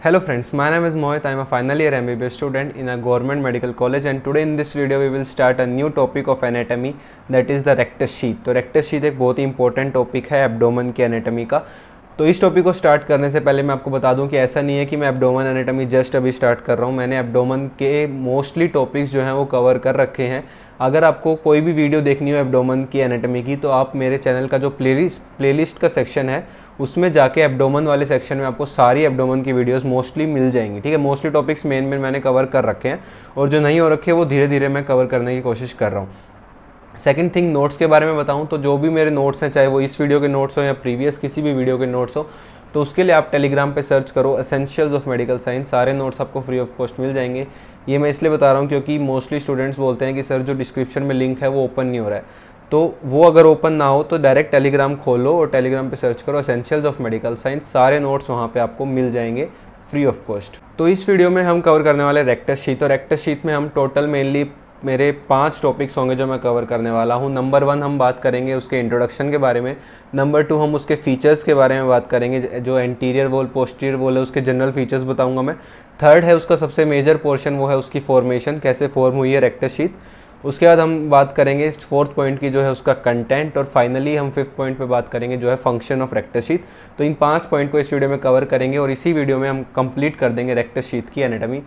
Hello friends, my name is Mohit. I am a final year MBBS student in a government medical college, and today in this video we will start a new topic of anatomy, that is the rectus sheath। तो rectus sheath एक बहुत ही important topic है abdomen की anatomy का। तो इस topic को स्टार्ट करने से पहले मैं आपको बता दूं कि ऐसा नहीं है कि मैं एब्डोमेन एनाटॉमी जस्ट अभी स्टार्ट कर रहा हूं। मैंने एब्डोमेन के मोस्टली टॉपिक्स जो हैं वो कवर कर रखे हैं। अगर आपको कोई भी वीडियो देखनी हो एब्डोमेन की एनाटॉमी की तो आप मेरे चैनल का जो प्लेलिस्ट का सेक्शन है उसमें जाके एब्डोमेन वाले सेक्शन में आपको सारी एब्डोमेन की वीडियोस मोस्टली मिल जाएंगी। ठीक है, मोस्टली टॉपिक्स मेन मैंने कवर कर रखे हैं और जो नहीं हो रखे वो धीरे धीरे मैं कवर करने की कोशिश कर रहा हूँ। सेकंड थिंग, नोट्स के बारे में बताऊं तो जो भी मेरे नोट्स हैं, चाहे वो इस वीडियो के नोट्स हो या प्रीवियस किसी भी वीडियो के नोट्स हो, तो उसके लिए आप टेलीग्राम पे सर्च करो एसेंशियल्स ऑफ मेडिकल साइंस। सारे नोट्स आपको फ्री ऑफ कॉस्ट मिल जाएंगे। ये मैं इसलिए बता रहा हूँ क्योंकि मोस्टली स्टूडेंट्स बोलते हैं कि सर जो डिस्क्रिप्शन में लिंक है वो ओपन नहीं हो रहा है, तो वो अगर ओपन ना हो तो डायरेक्ट टेलीग्राम खोलो और टेलीग्राम पे सर्च करो एसेंशियल्स ऑफ मेडिकल साइंस। सारे नोट्स वहाँ पे आपको मिल जाएंगे फ्री ऑफ कॉस्ट। तो इस वीडियो में हम कवर करने वाले रेक्टस शीथ, और रेक्टस शीथ में हम टोटल मेनली मेरे 5 टॉपिक्स होंगे जो मैं कवर करने वाला हूँ। नंबर 1 हम बात करेंगे उसके इंट्रोडक्शन के बारे में। नंबर 2 हम उसके फीचर्स के बारे में बात करेंगे, जो एंटीरियर वॉल पोस्टीरियर वॉल है उसके जनरल फीचर्स बताऊंगा मैं। थर्ड है उसका सबसे मेजर पोर्शन, वो है उसकी फॉर्मेशन, कैसे फॉर्म हुई है रेक्टस शीथ। उसके बाद हम बात करेंगे 4th पॉइंट की जो है उसका कंटेंट, और फाइनली हम 5th पॉइंट पे बात करेंगे जो है फंक्शन ऑफ रेक्टस शीथ। तो इन 5 पॉइंट को इस वीडियो में कवर करेंगे और इसी वीडियो में हम कंप्लीट कर देंगे रेक्टस शीथ की एनाटॉमी।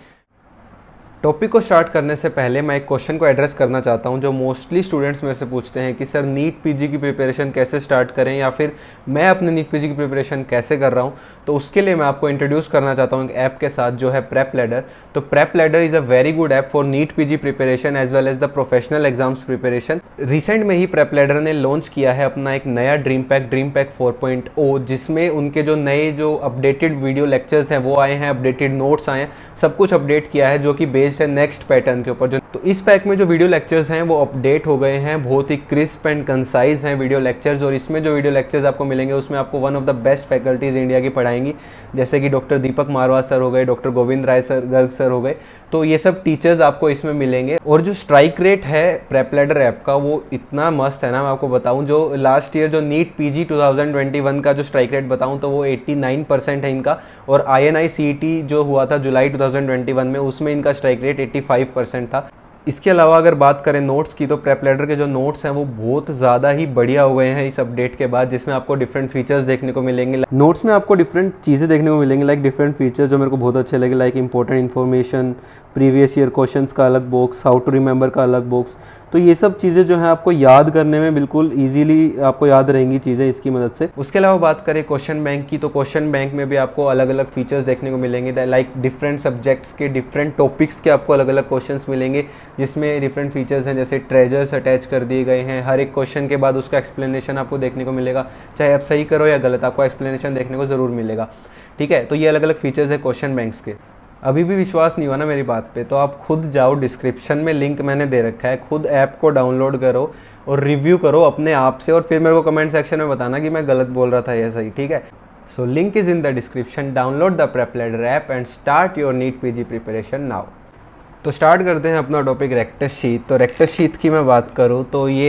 टॉपिक को स्टार्ट करने से पहले मैं एक क्वेश्चन को एड्रेस करना चाहता हूं जो मोस्टली स्टूडेंट्स में से पूछते हैं कि सर नीट पीजी की प्रिपरेशन कैसे स्टार्ट करें, या फिर मैं अपने नीट पीजी की प्रिपरेशन कैसे कर रहा हूं। तो उसके लिए मैं आपको इंट्रोड्यूस करना चाहता हूं एक ऐप के साथ जो है प्रेप लैडर। तो PrepLadder is a very good app for NEET PG preparation as well as the professional exams preparation. Recent में ही प्रेप लैडर ने लॉन्च किया है अपना एक नया ड्रीम पैक 4.0, जिसमें उनके जो नए जो अपडेटेड वीडियो लेक्चर्स हैं वो आए हैं, अपडेटेड नोट्स आए हैं, सब कुछ अपडेट किया है जो कि बेस्ड है नेक्स्ट पैटर्न के ऊपर। तो इस पैक में जो वीडियो लेक्चर्स हैं वो अपडेट हो गए हैं, बहुत ही क्रिस्प एंड कंसाइज हैं वीडियो लेक्चर्स। और इसमें जो वीडियो लेक्चर्स आपको मिलेंगे उसमें आपको one of the best faculties India की पढ़ाएंगी, जैसे कि डॉक्टर दीपक मारवाह सर हो गए, doctor Govind Rai sir Garg sir हो गए। तो ये सब टीचर्स आपको इसमें मिलेंगे। और जो स्ट्राइक रेट है प्रेप लैडर ऐप का वो इतना मस्त है ना, मैं आपको बताऊं, जो लास्ट ईयर जो नीट पीजी 2021 का जो स्ट्राइक रेट बताऊं तो वो 89% है इनका, और INI CET जो हुआ था जुलाई 2021 में उसमें इनका स्ट्राइक रेट 85% था। इसके अलावा अगर बात करें नोट्स की तो प्रेप लैडर के जो नोट्स हैं वो बहुत ज़्यादा ही बढ़िया हो गए हैं इस अपडेट के बाद, जिसमें आपको डिफरेंट फीचर्स देखने को मिलेंगे। नोट्स में आपको डिफरेंट चीज़ें देखने को मिलेंगी, लाइक डिफरेंट फीचर्स जो मेरे को बहुत अच्छे लगे, like important information, previous year questions का अलग बॉक्स, हाउ टू रिमेंबर का अलग बॉक्स। तो ये सब चीज़ें जो हैं आपको याद करने में बिल्कुल ईजिली आपको याद रहेंगी चीज़ें इसकी मदद से। उसके अलावा बात करें क्वेश्चन बैंक की, तो क्वेश्चन बैंक में भी आपको अलग अलग फीचर्स देखने को मिलेंगे, लाइक डिफरेंट सब्जेक्ट्स के डिफरेंट टॉपिक्स के आपको अलग अलग क्वेश्चंस मिलेंगे, जिसमें डिफरेंट फीचर्स हैं, जैसे ट्रेजर्स अटैच कर दिए गए हैं। हर एक क्वेश्चन के बाद उसका एक्सप्लेनेशन आपको देखने को मिलेगा, चाहे आप सही करो या गलत, आपको एक्सप्लेनेशन देखने को ज़रूर मिलेगा। ठीक है, तो ये अलग अलग फीचर्स है क्वेश्चन बैंक्स के। अभी भी विश्वास नहीं हुआ ना मेरी बात पे, तो आप खुद जाओ, डिस्क्रिप्शन में लिंक मैंने दे रखा है, खुद ऐप को डाउनलोड करो और रिव्यू करो अपने आप से, और फिर मेरे को कमेंट सेक्शन में बताना कि मैं गलत बोल रहा था या सही। ठीक है, so link is in the description. Download the PrepLadder app and start your NEET PG preparation now. तो स्टार्ट करते हैं अपना टॉपिक रेक्टस शीथ। तो रेक्टस शीथ की मैं बात करूँ तो ये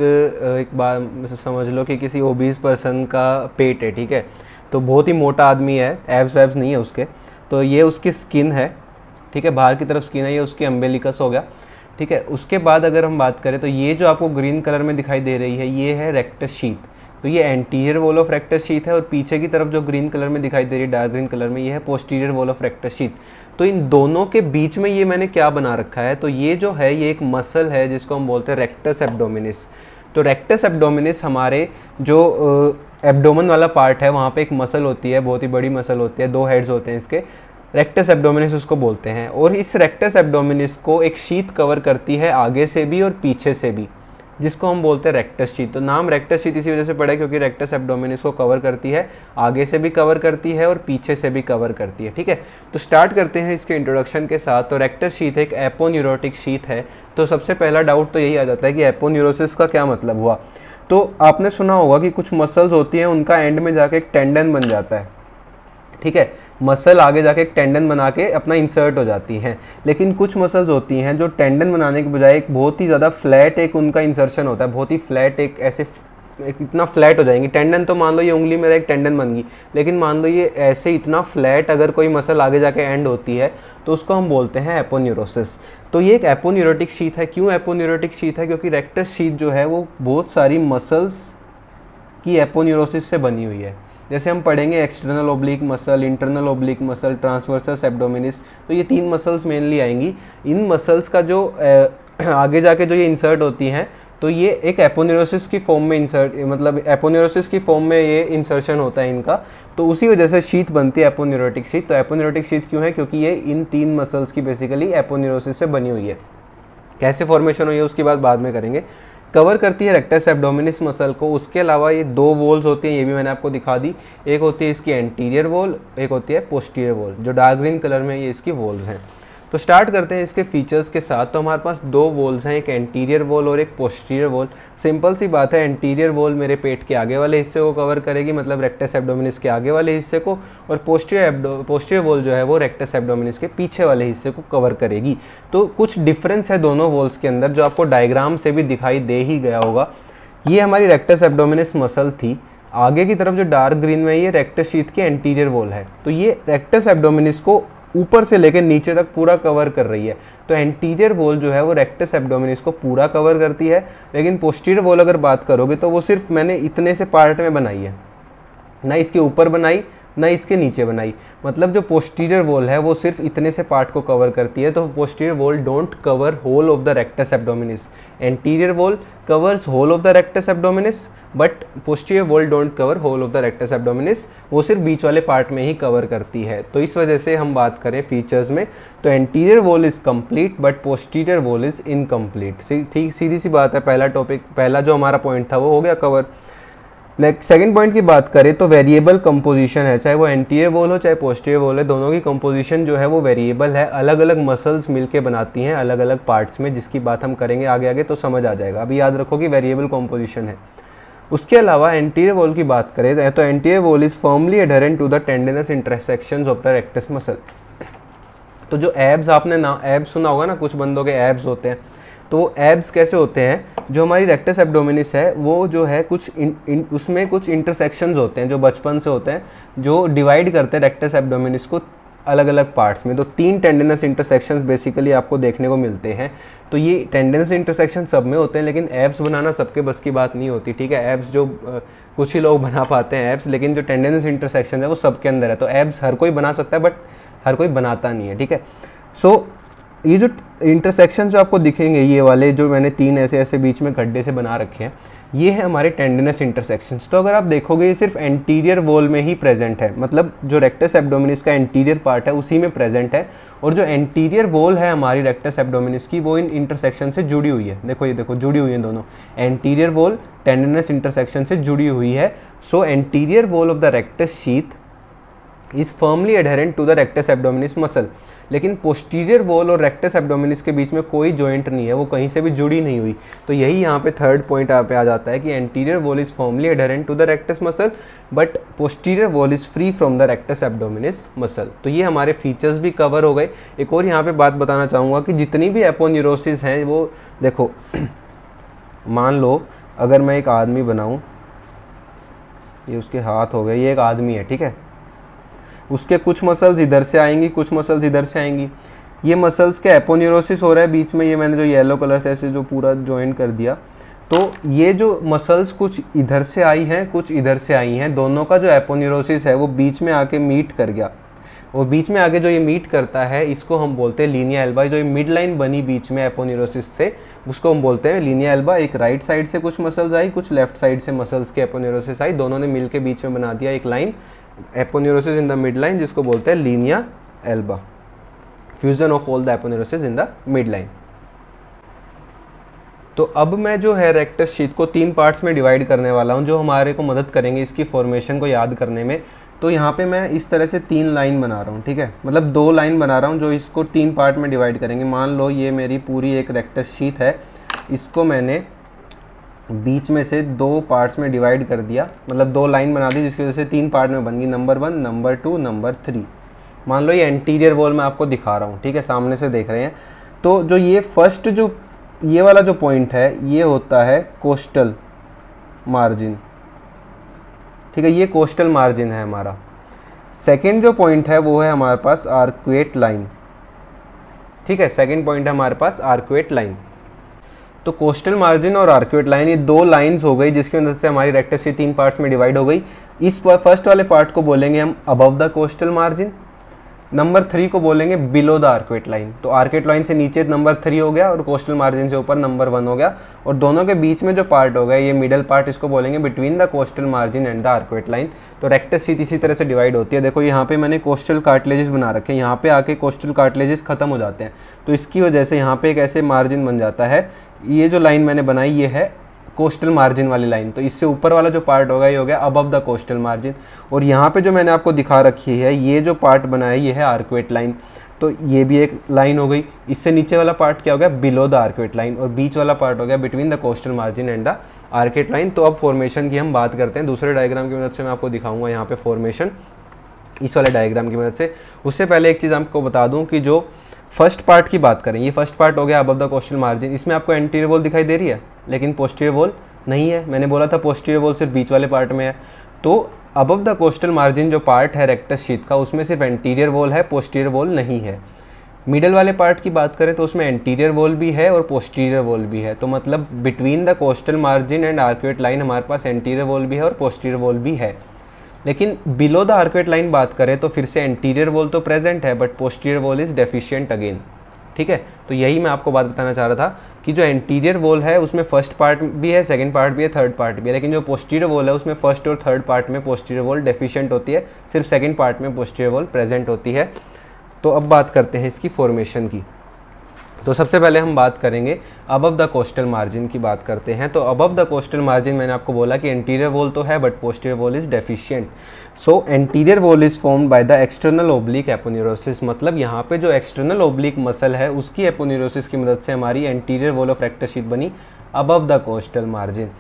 एक बार समझ लो कि किसी ओबीज पर्सन का पेट है। ठीक है, तो बहुत ही मोटा आदमी है, एब्स वैब्स नहीं है उसके। तो ये उसकी स्किन है, ठीक है, बाहर की तरफ स्किन है, ये उसकी अम्बेलिकस हो गया। ठीक है, उसके बाद अगर हम बात करें तो ये जो आपको ग्रीन कलर में दिखाई दे रही है ये है रेक्टस शीथ। तो ये anterior wall of rectus sheath है, और पीछे की तरफ जो ग्रीन कलर में दिखाई दे रही है डार्क ग्रीन कलर में ये है posterior wall of rectus sheath. तो इन दोनों के बीच में ये मैंने क्या बना रखा है, तो ये जो है ये एक मसल है जिसको हम बोलते हैं रेक्टस एब्डोमिनिस। तो रेक्टस एब्डोमिनिस हमारे जो एब्डोमेन वाला पार्ट है वहाँ पे एक मसल होती है, बहुत ही बड़ी मसल होती है, 2 हेड्स होते हैं इसके, रेक्टस एब्डोमिनिस उसको बोलते हैं। और इस रेक्टस एब्डोमिनिस को एक शीथ कवर करती है आगे से भी और पीछे से भी, जिसको हम बोलते हैं रेक्टस शीथ। तो नाम रेक्टस शीथ इसी वजह से पड़ा है क्योंकि रेक्टस एब्डोमिनिस को कवर करती है, आगे से भी कवर करती है और पीछे से भी कवर करती है। ठीक है, तो स्टार्ट करते हैं इसके इंट्रोडक्शन के साथ। तो रेक्टस शीथ एक एपोन्यूरोटिक शीथ है। तो सबसे पहला डाउट तो यही आ जाता है कि एपोन्यूरोसिस का क्या मतलब हुआ। तो आपने सुना होगा कि कुछ मसल्स होती हैं उनका एंड में जाके एक टेंडन बन जाता है। ठीक है, मसल आगे जाके एक टेंडन बना के अपना इंसर्ट हो जाती हैं, लेकिन कुछ मसल्स होती हैं जो टेंडन बनाने के बजाय एक बहुत ही ज़्यादा फ्लैट एक उनका इंसर्शन होता है, बहुत ही फ्लैट एक ऐसे इतना फ्लैट हो जाएंगी। टेंडन तो मान लो ये उंगली मेरा एक टेंडन बन गई, लेकिन मान लो ये ऐसे इतना फ्लैट अगर कोई मसल आगे जाके एंड होती है तो उसको हम बोलते हैं एपोन्यूरोसिस। तो ये एक एपोन्यूरोटिक शीथ है। क्यों एपोन्यूरोटिक शीथ है? क्योंकि रेक्टस शीथ जो है वो बहुत सारी मसल्स की एपोन्यूरोसिस से बनी हुई है। जैसे हम पढ़ेंगे external oblique muscle, internal oblique muscle, transversus abdominis, तो ये 3 मसल्स मेनली आएंगी। इन मसल्स का जो आगे जाके जो ये इंसर्ट होती हैं तो ये एक एपोन्यूरोसिस की फॉर्म में मतलब एपोन्यूरोसिस की फॉर्म में ये इंसर्शन होता है इनका, तो उसी वजह से शीथ बनती है एपोन्यूरोटिक शीथ। तो एपोन्यूरोटिक शीथ क्यों है? क्योंकि ये इन 3 मसल्स की बेसिकली एपोन्यूरोसिस से बनी हुई है। कैसे फॉर्मेशन हुई है उसकी बात बाद में करेंगे। कवर करती है रेक्टस एब्डोमिनिस मसल को। उसके अलावा ये 2 वॉल्स होती हैं, ये भी मैंने आपको दिखा दी। एक होती है इसकी एंटीरियर वॉल, एक होती है पोस्टीरियर वॉल। जो डार्क ग्रीन कलर में ये इसकी वॉल्स हैं। तो स्टार्ट करते हैं इसके फीचर्स के साथ। तो हमारे पास 2 वॉल्स हैं, एक एंटीरियर वॉल और एक पोस्टीरियर वॉल। सिंपल सी बात है, एंटीरियर वॉल मेरे पेट के आगे वाले हिस्से को कवर करेगी, मतलब रेक्टस एब्डोमिनिस के आगे वाले हिस्से को, और पोस्टीरियर वॉल जो है वो रेक्टस एब्डोमिनिस के पीछे वाले हिस्से को कवर करेगी। तो कुछ डिफरेंस है दोनों वॉल्स के अंदर, जो आपको डायग्राम से भी दिखाई दे ही गया होगा। ये हमारी रेक्टस एब्डोमिनिस मसल थी। आगे की तरफ जो डार्क ग्रीन में ये रेक्टस शीथ की एंटीरियर वॉल है। तो ये रेक्टस एब्डोमिनिस को ऊपर से लेकर नीचे तक पूरा कवर कर रही है। तो एंटीरियर वॉल जो है वो रेक्टस एब्डोमिनिस को पूरा कवर करती है, लेकिन पोस्टीरियर वॉल अगर बात करोगे तो वो सिर्फ मैंने इतने से पार्ट में बनाई है, ना इसके ऊपर बनाई ना इसके नीचे बनाई। मतलब जो पोस्टीरियर वॉल है वो सिर्फ इतने से पार्ट को कवर करती है। तो posterior wall don't cover whole of the rectus abdominis. Anterior wall covers whole of the rectus abdominis, but posterior wall don't cover whole of the rectus abdominis. वो सिर्फ बीच वाले पार्ट में ही कवर करती है। तो इस वजह से हम बात करें फीचर्स में, तो anterior wall is complete but posterior wall is incomplete. ठीक सीधी सी बात है। पहला जो हमारा पॉइंट था वो हो गया कवर। नेक्स्ट सेकंड पॉइंट की बात करें तो वेरिएबल कंपोजिशन है। चाहे वो एंटीरियर वॉल हो चाहे पोस्टीरियर वॉल है, दोनों की कंपोजिशन जो है वो वेरिएबल है। अलग अलग मसल्स मिलके बनाती हैं अलग अलग पार्ट्स में, जिसकी बात हम करेंगे आगे आगे तो समझ आ जाएगा। अभी याद रखो कि वेरिएबल कंपोजिशन है। उसके अलावा एंटीरियर वॉल की बात करें तो anterior wall is firmly adherent to the tendinous intersections of the rectus muscle. तो जो एब्स, आपने ना एब्स सुना होगा ना, कुछ बंदों के एब्स होते हैं। तो एब्स कैसे होते हैं? जो हमारी रेक्टस एब्डोमिनिस है वो जो है कुछ उसमें कुछ इंटरसेक्शंस होते हैं जो बचपन से होते हैं, जो डिवाइड करते हैं रेक्टस एब्डोमिनिस को अलग अलग पार्ट्स में। तो 3 टेंडिनस इंटरसेक्शंस बेसिकली आपको देखने को मिलते हैं। तो ये टेंडिनस इंटरसेक्शन सब में होते हैं, लेकिन एब्स बनाना सबके बस की बात नहीं होती। ठीक है, एब्स जो कुछ ही लोग बना पाते हैं एब्स, लेकिन जो टेंडिनस इंटरसेक्शन है वो सबके अंदर है। तो एब्स हर कोई बना सकता है बट हर कोई बनाता नहीं है। ठीक है, सो ये जो इंटरसेक्शन जो आपको दिखेंगे, ये वाले जो मैंने 3 ऐसे बीच में गड्ढे से बना रखे हैं, ये है हमारे टेंडिनस इंटरसेक्शंस। तो अगर आप देखोगे ये सिर्फ एंटीरियर वॉल में ही प्रेजेंट है, मतलब जो रेक्टस एब्डोमिनिस का एंटीरियर पार्ट है उसी में प्रेजेंट है। और जो एंटीरियर वॉल है हमारी रेक्टस एब्डोमिनिस की, वो इन इंटरसेक्शन से जुड़ी हुई है। देखो ये देखो, जुड़ी हुई है दोनों। एंटीरियर वॉल टेंडिनस इंटरसेक्शन से जुड़ी हुई है। So anterior wall of the rectus sheath is firmly adherent to the rectus abdominis muscle. लेकिन पोस्टीरियर वॉल और रेक्टस एब्डोमिनिस के बीच में कोई जॉइंट नहीं है, वो कहीं से भी जुड़ी नहीं हुई। तो यही यहाँ पे थर्ड पॉइंट यहाँ पे आ जाता है कि anterior wall is firmly adherent to the rectus muscle but posterior wall is free from the rectus abdominis muscle. तो ये हमारे फीचर्स भी कवर हो गए। एक और यहाँ पे बात बताना चाहूँगा कि जितनी भी एपोन्यूरोसिस हैं वो देखो, मान लो अगर मैं एक आदमी बनाऊँ, ये उसके हाथ हो गए, ये एक आदमी है। ठीक है, उसके कुछ मसल्स इधर से आएंगी, कुछ मसल्स इधर से आएंगी। ये मसल्स के एपोन्यूरोसिस हो रहा है बीच में, ये मैंने जो येलो कलर से ऐसे जो पूरा जॉइन कर दिया। तो ये जो मसल्स कुछ इधर से आई हैं कुछ इधर से आई हैं, दोनों का जो एपोन्यूरोसिस है वो बीच में आके मीट कर गया। और बीच में आगे जो ये मीट करता है इसको हम बोलते हैं लीनिया एल्बा। जो ये मिड लाइन बनी बीच में एपोन्यूरोसिस से, उसको हम बोलते हैं लीनिया एल्बा। एक राइट साइड से कुछ मसल्स आई, कुछ लेफ्ट साइड से मसल्स के एपोन्यूरोसिस आई, दोनों ने मिल के बीच में बना दिया एक line, aponeurosis in the mid line, जिसको बोलते हैं linea alba. Fusion of all the aponeurosis in the mid line. तो अब मैं जो है रेक्टस शीथ को 3 पार्ट्स में डिवाइड करने वाला हूं, जो हमारे को मदद करेंगे इसकी फॉर्मेशन को याद करने में। तो यहाँ पे मैं इस तरह से 3 लाइन बना रहा हूँ। ठीक है, मतलब 2 लाइन बना रहा हूँ जो इसको 3 पार्ट में डिवाइड करेंगे। मान लो ये मेरी पूरी एक रेक्टस शीथ है, इसको मैंने बीच में से 2 पार्ट्स में डिवाइड कर दिया, मतलब 2 लाइन बना दी, जिसकी वजह से 3 पार्ट में बन गई, नंबर 1, नंबर 2, नंबर 3। मान लो ये एंटीरियर वॉल मैं आपको दिखा रहा हूँ। ठीक है, सामने से देख रहे हैं। तो जो ये फर्स्ट जो ये वाला जो पॉइंट है ये होता है कोस्टल मार्जिन, ठीक है, ये कोस्टल मार्जिन है हमारा। सेकेंड जो पॉइंट है वो है हमारे पास आर्क्वेट लाइन, ठीक है, सेकेंड पॉइंट है हमारे पास आर्क्वेट लाइन। तो कोस्टल मार्जिन और आर्क्वेट लाइन ये दो लाइंस हो गई जिसकी वजह से हमारी रेक्टस शीट 3 पार्ट्स में डिवाइड हो गई। इस फर्स्ट वाले पार्ट को बोलेंगे हम above the costal margin, number 3 को बोलेंगे बिलो द आर्क्वेट लाइन। तो आर्क्वेट लाइन से नीचे नंबर 3 हो गया और कोस्टल मार्जिन से ऊपर नंबर 1 हो गया, और दोनों के बीच में जो पार्ट हो गया ये मिडल पार्ट, इसको बोलेंगे between the costal margin and the arcuate line. तो रेक्टस शीट इसी तरह से डिवाइड होती है। देखो यहाँ पे मैंने कोस्टल कार्टिलेजेस बना रखे हैं, यहाँ पे आके कोस्टल कार्टिलेजेस खत्म हो जाते हैं, तो इसकी वजह से यहाँ पे एक ऐसे मार्जिन बन जाता है। ये जो लाइन मैंने बनाई ये है कोस्टल मार्जिन वाली लाइन, तो इससे ऊपर वाला जो पार्ट होगा ये हो गया अबव द कोस्टल मार्जिन। और यहाँ पे जो मैंने आपको दिखा रखी है ये जो पार्ट बना है ये है आर्क्वेट लाइन, तो ये भी एक लाइन हो गई। इससे नीचे वाला पार्ट क्या हो गया, बिलो द आर्क्वेट लाइन, और बीच वाला पार्ट हो गया between the costal margin and the arcuate line. तो अब फॉर्मेशन की हम बात करते हैं, दूसरे डायग्राम की मदद से मैं आपको दिखाऊंगा यहाँ पे फॉर्मेशन इस वाले डायग्राम की मदद से। उससे पहले एक चीज़ आपको बता दूँ कि जो फर्स्ट पार्ट की बात करें, ये फर्स्ट पार्ट हो गया अबव द कोस्टल मार्जिन, इसमें आपको एंटीरियर वॉल दिखाई दे रही है लेकिन पोस्टीरियर वॉल नहीं है। मैंने बोला था पोस्टीरियर वॉल सिर्फ बीच वाले पार्ट में है। तो अबव द कोस्टल मार्जिन जो पार्ट है रेक्टस शीट का उसमें सिर्फ एंटीरियर वॉल है, पोस्टीरियर वॉल नहीं है। मिडल वाले पार्ट की बात करें तो उसमें एंटीरियर वॉल भी है और पोस्टीरियर वॉल भी है। तो मतलब between the costal margin and arcuate line हमारे पास एंटीरियर वॉल भी है और पोस्टीरियर वॉल भी है। लेकिन बिलो द आर्क्वेट लाइन बात करें तो फिर से एंटीरियर वॉल तो प्रेजेंट है but posterior wall is deficient again, ठीक है। तो यही मैं आपको बात बताना चाह रहा था कि जो एंटीरियर वॉल है उसमें फर्स्ट पार्ट भी है, सेकंड पार्ट भी है, थर्ड पार्ट भी है, लेकिन जो पोस्टीरियर वॉल है उसमें फर्स्ट और थर्ड पार्ट में पोस्टीरियर वॉल डेफिशिएंट होती है, सिर्फ सेकंड पार्ट में पोस्टीरियर वॉल प्रेजेंट होती है। तो अब बात करते हैं इसकी फॉर्मेशन की। तो सबसे पहले हम बात करेंगे अबव द कोस्टल मार्जिन की बात करते हैं। तो अबव द कोस्टल मार्जिन मैंने आपको बोला कि एंटीरियर वॉल तो है but posterior wall is deficient. So anterior wall is formed by the external oblique aponeurosis, मतलब यहाँ पे जो एक्सटर्नल ओब्लिक मसल है उसकी एपोन्यूरोसिस की मदद से हमारी anterior wall of rectus sheath बनी अबव द कोस्टल मार्जिन।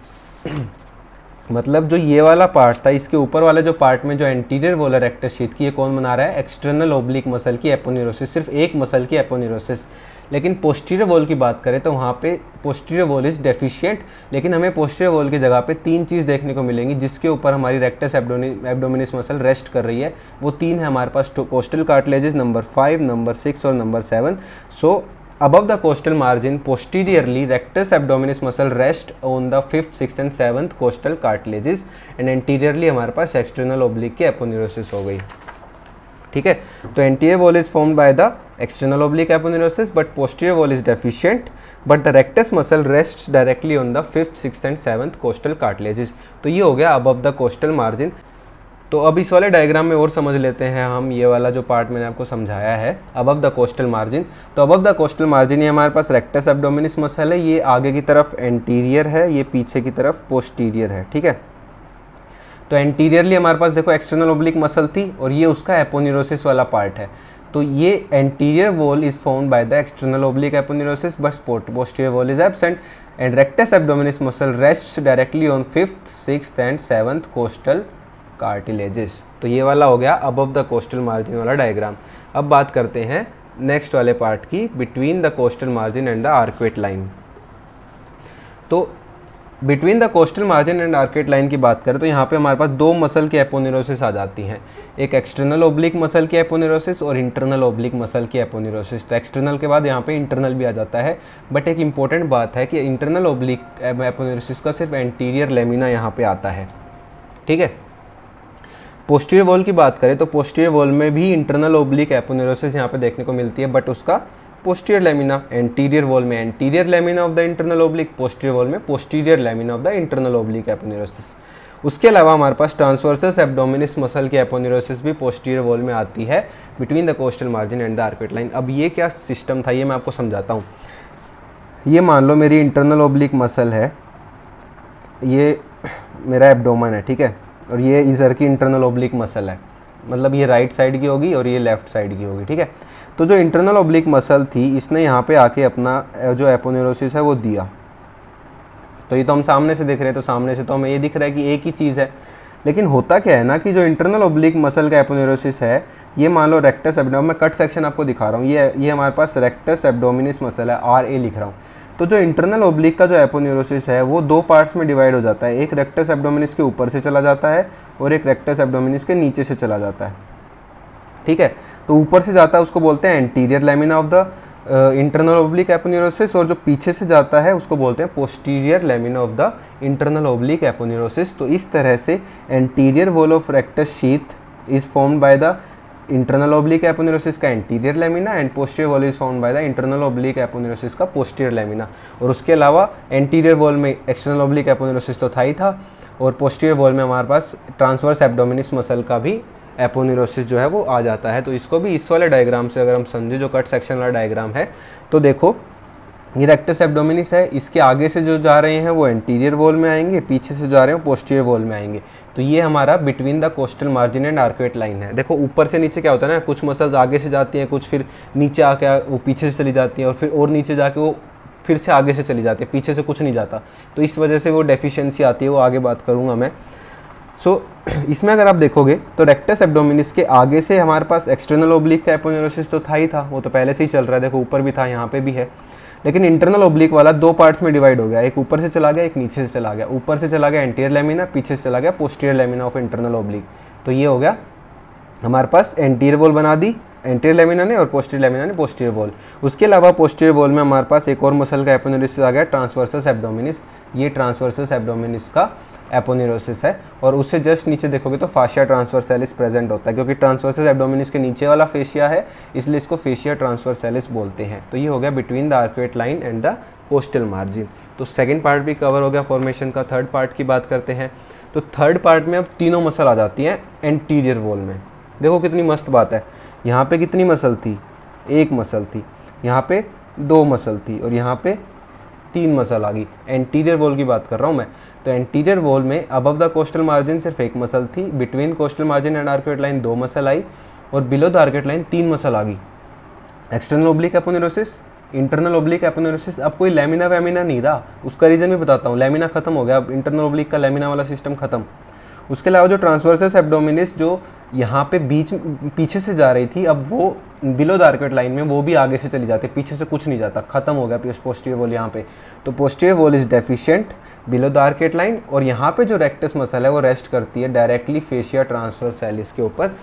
मतलब जो ये वाला पार्ट था इसके ऊपर वाला जो पार्ट में जो एंटीरियर वॉल है रेक्टस शीट की, ये कौन बना रहा है, एक्सटर्नल ओब्लिक मसल की एपोन्यूरोसिस, सिर्फ एक मसल की एपोन्यूरोसिस। लेकिन पोस्टीरियर वॉल की बात करें तो वहाँ पे पोस्टीरियर वॉल इज डेफिशिएंट, लेकिन हमें पोस्टीरियर वॉल की जगह पे 3 चीज़ देखने को मिलेंगी जिसके ऊपर हमारी रेक्टस एब्डोमिनिस मसल रेस्ट कर रही है। वो 3 है हमारे पास कोस्टल कार्टिलेजेस नंबर 5, नंबर 6 और number 7। So above the coastal margin posteriorly rectus abdominis muscle rest on the 5th 6th and 7th coastal cartilages and anteriorly हमारे पास external oblique की aponeurosis हो गई, ठीक है। तो anterior wall is formed by the external oblique aponeurosis but posterior wall is deficient but the rectus muscle rests directly on the 5th 6th and 7th coastal cartilages। तो ये हो गया above the coastal margin। तो अब इस वाले diagram में और समझ लेते हैं हम ये वाला जो पार्ट मैंने आपको समझाया है अबव द कोस्टल मार्जिन। तो अबव द कोस्टल मार्जिन ये हमारे पास रेक्टस एब्डोमिनिस मसल है, ये आगे की तरफ एंटीरियर है, ये पीछे की तरफ पोस्टीरियर है, ठीक है। तो एंटीरियरली हमारे पास देखो एक्सटर्नल ओब्लिक मसल थी और ये उसका एपोन्यूरोसिस वाला पार्ट है। तो ये anterior wall is formed by the external oblique aponeurosis but posterior wall is absent and rectus abdominis muscle rests directly on 5th 6th and 7th costal cartilages. तो ये वाला हो गया अबव द कोस्टल मार्जिन वाला diagram. अब बात करते हैं नेक्स्ट वाले पार्ट की, between the costal margin and the arcuate line. तो between the costal margin and arcuate line की बात करें तो यहाँ पे हमारे पास 2 मसल की एपोन्यूरोसिस आ जाती हैं, एक एक्सटर्नल ओब्लिक मसल की एपोन्यूरोसिस और इंटरनल ओब्लिक मसल की एपोन्यूरोसिस। तो एक्सटर्नल के बाद यहाँ पे इंटरनल भी आ जाता है, बट एक इंपॉर्टेंट बात है कि इंटरनल ओब्लिक एपोन्यूरोसिस का सिर्फ एंटीरियर लेमिना यहाँ पे आता है, ठीक है। पोस्टीरियर वॉल की बात करें तो पोस्टीरियर वॉल में भी इंटरनल ओब्लिक एपोन्यूरोसिस यहाँ पे देखने को मिलती है बट उसका पोस्टीरियर लेमिना, एंटीरियर वॉल में anterior lamina of the internal oblique, posterior wall में posterior lamina of the internal oblique aponeurosis. उसके अलावा हमारे पास ट्रांसवर्सस एब्डोमिनिस मसल की एपोन्यूरोसिस भी पोस्टीरियर वॉल में आती है between the costal margin and the arcuate line. अब ये क्या सिस्टम था ये मैं आपको समझाता हूँ। ये मान लो मेरी इंटरनल ओब्लिक मसल है, ये मेरा एब्डोमन है, ठीक है, और ये इधर की इंटरनल ओब्लिक मसल है, मतलब ये राइट साइड की होगी और ये लेफ्ट साइड की होगी, ठीक है। तो जो इंटरनल ओब्लिक मसल थी इसने यहाँ पे आके अपना जो एपोन्यूरोसिस है वो दिया। तो ये तो हम सामने से देख रहे हैं, तो सामने से तो हमें ये दिख रहा है कि एक ही चीज़ है, लेकिन होता क्या है ना कि जो इंटरनल ओब्लिक मसल का एपोन्यूरोसिस है, ये मान लो रेक्टस एब्डोमिनिस, मैं कट सेक्शन आपको दिखा रहा हूँ, ये हमारे पास रेक्टस एब्डोमिनिस मसल है, RA लिख रहा हूँ। तो जो इंटरनल ओब्लिक का जो एपोन्यूरोसिस है वो दो पार्ट्स में डिवाइड हो जाता है, एक रेक्टस एब्डोमिनिस के ऊपर से चला जाता है और एक रेक्टस एब्डोमिनिस के नीचे से चला जाता है। ठीक है, तो ऊपर से जाता है उसको बोलते हैं anterior lamina of the internal oblique aponeurosis, और जो पीछे से जाता है उसको बोलते हैं posterior lamina of the internal oblique aponeurosis. तो इस तरह से anterior wall of rectus sheath is formed by the internal oblique aponeurosis का anterior lamina and posterior wall is found by the internal oblique aponeurosis का posterior lamina. और उसके अलावा anterior wall में एक्सटर्नल ओब्लिक एपोन्यूरोसिस तो था ही था, और पोस्टीरियर वॉल में हमारे पास ट्रांसवर्स एब्डोमिनिस मसल का भी एपोन्यूरोसिस जो है वो आ जाता है। तो इसको भी इस वाले डायग्राम से अगर हम समझे, जो कट सेक्शन वाला डायग्राम है, तो देखो ये रेक्टस एब्डोमिनिस है, इसके आगे से जो जा रहे हैं वो एंटीरियर वॉल में आएंगे, पीछे से जा रहे हैं पोस्टीरियर वॉल में आएंगे। तो ये हमारा between the costal margin and arcuate line है। देखो ऊपर से नीचे क्या होता है ना, कुछ मसल्स आगे से जाती हैं, कुछ फिर नीचे आके वो पीछे से चली जाती हैं, और फिर और नीचे जाके वो फिर से आगे से चली जाती है, पीछे से कुछ नहीं जाता। तो इस वजह से वो डेफिशिएंसी आती है, वो आगे बात करूँगा मैं। इसमें अगर आप देखोगे तो रेक्टस एब्डोमिनिस के आगे से हमारे पास एक्सटर्नल ओब्लिक का एपोन्यूरोसिस तो था ही था, वो तो पहले से ही चल रहा है, देखो ऊपर भी था, यहाँ पे भी है। लेकिन इंटरनल ओब्लिक वाला दो पार्ट्स में डिवाइड हो गया, एक ऊपर से चला गया, एक नीचे से चला गया। ऊपर से चला गया एंटीरियर लैमिना, पीछे से चला गया posterior lamina of internal oblique. तो ये हो गया हमारे पास एंटीरियर वॉल बना दी एंटीरियर लैमिना ने, और पोस्टीरियर लैमिना ने पोस्टीरियर वॉल। उसके अलावा पोस्टीरियर वॉल में हमारे पास एक और मसल का एपोन्यूरोसिस आ गया, ट्रांसवर्सस एब्डोमिनिस। ये ट्रांसवर्सस एब्डोमिनिस का एपोन्यूरोसिस है, और उससे जस्ट नीचे देखोगे तो फाशिया ट्रांसवर्सैलिस प्रेजेंट होता है, क्योंकि ट्रांसवर्सस एब्डोमिनिस के नीचे वाला फेशिया है, इसलिए इसको फेशिया ट्रांसवर्सैलिस बोलते हैं। तो ये हो गया between the arcuate line and the costal margin. तो सेकंड पार्ट भी कवर हो गया फॉर्मेशन का। थर्ड पार्ट की बात करते हैं, तो थर्ड पार्ट में अब तीनों मसल आ जाती हैं एंटीरियर वॉल में। देखो कितनी मस्त बात है, यहाँ पे कितनी मसल थी, एक मसल थी, यहाँ पे दो मसल थी, और यहाँ पे तीन मसल आ गई। एंटीरियर वॉल की बात कर रहा हूँ मैं। तो एंटीरियर वॉल में अबव द कोस्टल मार्जिन सिर्फ एक मसल थी, between costal margin and arcuate line दो मसल आई, और बिलो द आर्कुएट लाइन तीन मसल आ गई। External oblique aponeurosis, internal oblique aponeurosis. अब कोई लैमिना वैमिना नहीं रहा, उसका रीज़न भी बताता हूँ। लैमिना खत्म हो गया, अब इंटरनल ओब्लिक का लैमिना वाला सिस्टम खत्म। उसके अलावा जो ट्रांसवर्सस एब्डोमिनिस जो यहाँ पे बीच पीछे से जा रही थी, अब वो बिलो द आर्कुएट लाइन में वो भी आगे से चली जाती है, पीछे से कुछ नहीं जाता, खत्म हो गया पोस्टीरियर वॉल यहाँ पे। तो posterior wall is deficient below the arcuate line, और यहाँ पे जो रेक्टस मसल है वो रेस्ट करती है डायरेक्टली फेशिया ट्रांसवर्सैलिस के ऊपर।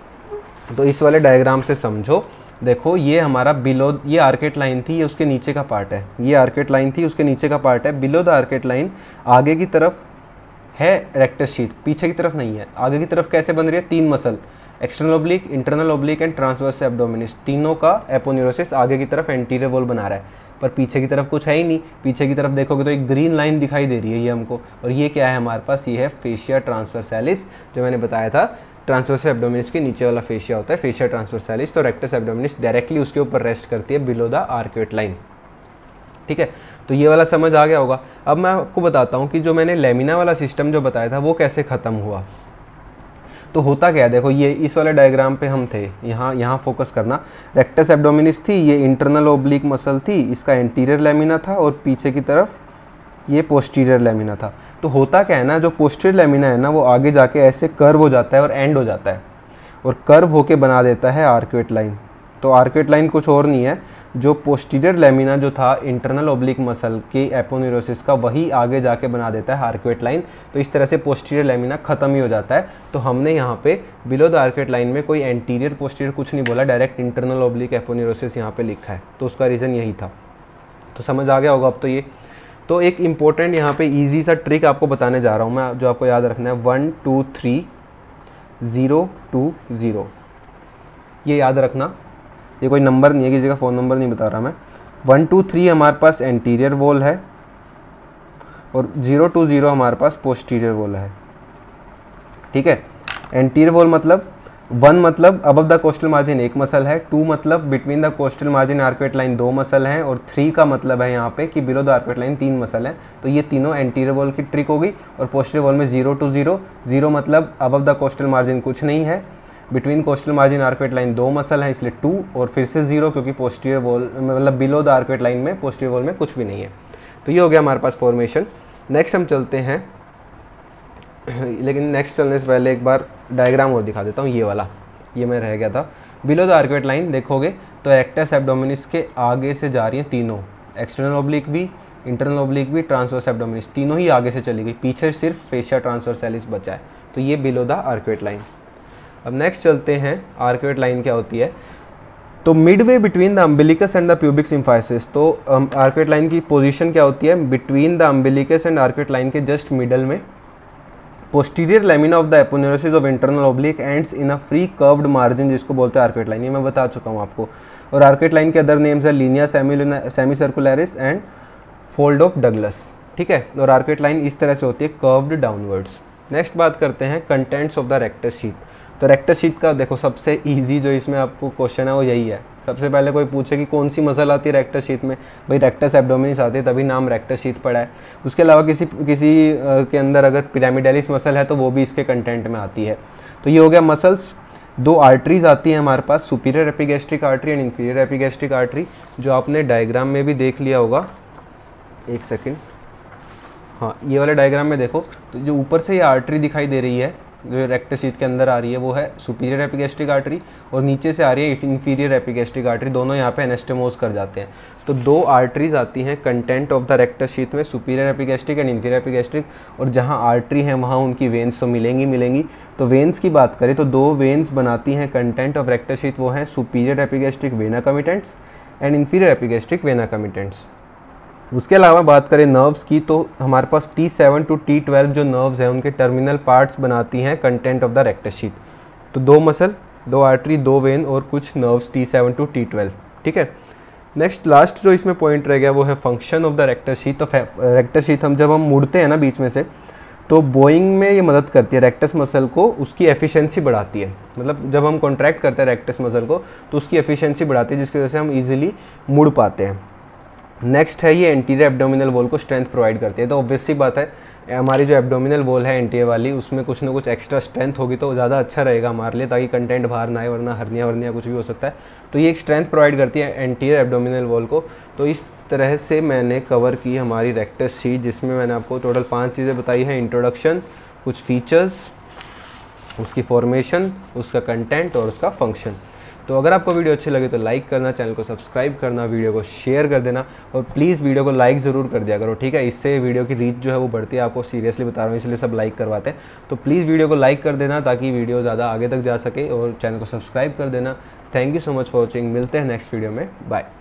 तो इस वाले डायग्राम से समझो, देखो ये हमारा बिलो, ये आर्कुएट लाइन थी, ये उसके नीचे का पार्ट है, ये आर्कुएट लाइन थी, उसके नीचे का पार्ट है। बिलो द आर्कुएट लाइन आगे की तरफ है रेक्टस शीथ, पीछे की तरफ नहीं है। आगे की तरफ कैसे बन रही है, तीन muscle, external oblique, internal oblique and transverse abdominis, तीनों का एपोन्यूरोसिस आगे की तरफ एंटीरियर वॉल बना रहा है, पर पीछे की तरफ कुछ है ही नहीं। पीछे की तरफ देखोगे तो एक ग्रीन लाइन दिखाई दे रही है ये हमको, और ये क्या है हमारे पास, ये है फेशिया ट्रांसवर्सैलिस, जो मैंने बताया था ट्रांसवर्स एब्डोमिनिस के नीचे वाला फेशिया होता है फेशिया ट्रांसवर्सैलिस। तो रेक्टस एब्डोमिनिस डायरेक्टली उसके ऊपर रेस्ट करती है बिलो द आर्कुएट लाइन। ठीक है, तो ये वाला समझ आ गया होगा। अब मैं आपको बताता हूँ कि जो मैंने लैमिना वाला सिस्टम जो बताया था वो कैसे ख़त्म हुआ। तो होता क्या है, देखो ये इस वाले डायग्राम पे हम थे, यहाँ फोकस करना। रेक्टस एब्डोमिनिस थी, ये इंटरनल ओब्लिक मसल थी, इसका एंटीरियर लैमिना था, और पीछे की तरफ ये पोस्टीरियर लैमिना था। तो होता क्या है ना, जो पोस्टीरियर लैमिना है ना वो आगे जाके ऐसे कर्व हो जाता है और एंड हो जाता है, और कर्व होके बना देता है आर्कुएट लाइन। तो आर्कुएट लाइन कुछ और नहीं है, जो पोस्टीरियर लैमिना जो था इंटरनल ओब्लिक मसल के एपोन्यूरोसिस का, वही आगे जाके बना देता है आर्कुएट लाइन। तो इस तरह से पोस्टीरियर लैमिना खत्म ही हो जाता है। तो हमने यहाँ पे बिलो द आर्कुएट लाइन में कोई एंटीरियर पोस्टीरियर कुछ नहीं बोला, डायरेक्ट इंटरनल ओब्लिक एपोन्यूरोसिस यहाँ पे लिखा है। तो उसका रीज़न यही था। तो समझ आ गया होगा अब तो ये। तो एक इम्पोर्टेंट यहाँ पे ईजी सा ट्रिक आपको बताने जा रहा हूँ मैं, जो आपको याद रखना है। 1 2 3 0 2 0, ये याद रखना। ये कोई नंबर नहीं है, किसी का फ़ोन नंबर नहीं बता रहा मैं। 1 2 3 हमारे पास एंटीरियर वॉल है, और 0 2 0 हमारे पास पोस्टीरियर वॉल है। ठीक है, एंटीरियर वॉल मतलब 1 मतलब अबव द कोस्टल मार्जिन एक मसल है, 2 मतलब between the costal margin arcuate line दो मसल हैं, और 3 का मतलब है यहाँ पे कि बिलो द आर्कुएट लाइन तीन मसल हैं। तो ये तीनों एंटीरियर वॉल की ट्रिक हो गई। और पोस्टीरियर वॉल में 0 2 0, 0 मतलब अबव द कोस्टल मार्जिन कुछ नहीं है, between costal margin arcuate line दो मसल है इसलिए 2, और फिर से 0 क्योंकि पोस्टीरियर वॉल मतलब बिलो द आर्कुएट लाइन में पोस्टीरियर वॉल में कुछ भी नहीं है। तो ये हो गया हमारे पास फॉर्मेशन। नेक्स्ट हम चलते हैं, लेकिन नेक्स्ट चलने से पहले एक बार डायग्राम और दिखा देता हूँ। ये वाला, ये मैं रह गया था। बिलो द आर्कुएट लाइन देखोगे तो रेक्टस एब्डोमिनिस के आगे से जा रही हैं तीनों, एक्सटर्नल ऑब्लिक भी, इंटरनल ऑब्लिक भी, ट्रांसवर्स एब्डोमिनिस, तीनों ही आगे से चली गई, पीछे सिर्फ फेशिया ट्रांसवर्सैलिस बचा है। तो ये बिलो द आर्कुएट लाइन। अब नेक्स्ट चलते हैं, आर्कुएट लाइन क्या होती है। तो midway between the umbilicus and the pubic symphysis, तो आर्कुएट लाइन की पोजीशन क्या होती है, between the umbilicus and arcuate line के जस्ट मिडल में। Posterior lamina of the aponeurosis of internal oblique ends in a free curved margin, जिसको बोलते हैं आर्कुएट लाइन, ये मैं बता चुका हूँ आपको। और आर्कुएट लाइन के अदर नेम्स है linea semicircularis and fold of Douglas, ठीक है। और आर्कुएट लाइन इस तरह से होती है, कर्व्ड डाउनवर्ड्स। नेक्स्ट बात करते हैं contents of the rectus sheath. तो रेक्टस शीथ का देखो सबसे इजी जो इसमें आपको क्वेश्चन है वो यही है। सबसे पहले कोई पूछे कि कौन सी मसल आती है रेक्टस शीथ में, भाई रेक्टस एब्डोमिनिस आती है, तभी नाम रेक्टस शीथ पड़ा है। उसके अलावा किसी के अंदर अगर पिरामिडालिस मसल है तो वो भी इसके कंटेंट में आती है। तो ये हो गया मसल्स। दो आर्टरीज आती हैं हमारे पास, superior epigastric artery and inferior epigastric artery, जो आपने डायग्राम में भी देख लिया होगा। एक सेकेंड, हाँ ये वाले डायग्राम में देखो, तो जो ऊपर से ये आर्टरी दिखाई दे रही है जो रेक्टस शीथ के अंदर आ रही है वो है सुपीरियर एपिगैस्ट्रिक आर्टरी, और नीचे से आ रही है इंफीरियर एपिगैस्ट्रिक आर्टरी, दोनों यहाँ पे एनास्टेमोज कर जाते हैं। तो दो आर्टरीज आती हैं content of the rectus sheath में, superior epigastric and inferior epigastric, और जहाँ आर्टरी है वहाँ उनकी वेन्स तो मिलेंगी। तो वेन्स की बात करें तो दो वेन्स बनाती हैं कंटेंट ऑफ रेक्टस शीथ, वो हैं superior epigastric vena comitantes and inferior epigastric vena comitantes. उसके अलावा बात करें नर्व्स की, तो हमारे पास T7 to T12 जो नर्व्स हैं उनके टर्मिनल पार्ट्स बनाती हैं content of the rectus sheath. तो दो मसल, दो आर्टरी, दो वेन और कुछ नर्व्स T7 to T12, ठीक है। नेक्स्ट लास्ट जो इसमें पॉइंट रह गया वो है function of the rectus sheath. तो रेक्टस शीथ जब हम मुड़ते हैं ना बीच में से, तो बोइंग में ये मदद करती है रेक्टस मसल को, उसकी एफिशिएंसी बढ़ाती है। मतलब जब हम कॉन्ट्रैक्ट करते हैं रेक्टस मसल को तो उसकी एफिशिएंसी बढ़ाती है, जिसकी वजह से हम ईजिली मुड़ पाते हैं। नेक्स्ट है ये एंटीरियर एब्डोमिनल वॉल को स्ट्रेंथ प्रोवाइड करती है। तो ऑब्वियस सी बात है, हमारी जो एब्डोमिनल वॉल है एंटीरियर वाली, उसमें कुछ ना कुछ एक्स्ट्रा स्ट्रेंथ होगी तो ज़्यादा अच्छा रहेगा हमारे लिए, ताकि कंटेंट बाहर ना आए, वरना हर्निया कुछ भी हो सकता है। तो ये एक स्ट्रेंथ प्रोवाइड करती है एंटीरियर एब्डोमिनल वॉल को। तो इस तरह से मैंने कवर की हमारी रेक्टस शीथ, जिसमें मैंने आपको टोटल 5 चीज़ें बताई हैं। इंट्रोडक्शन, कुछ फीचर्स, उसकी फॉर्मेशन, उसका कंटेंट और उसका फंक्शन। तो अगर आपको वीडियो अच्छी लगे तो लाइक करना, चैनल को सब्सक्राइब करना, वीडियो को शेयर कर देना, और प्लीज़ वीडियो को लाइक ज़रूर कर दिया करो, ठीक है। इससे वीडियो की रीच जो है वो बढ़ती है, आपको सीरियसली बता रहा हूँ, इसलिए सब लाइक करवाते हैं। तो प्लीज़ वीडियो को लाइक कर देना ताकि वीडियो ज़्यादा आगे तक जा सके, और चैनल को सब्सक्राइब कर देना। Thank you so much for watching. मिलते हैं नेक्स्ट वीडियो में, बाय।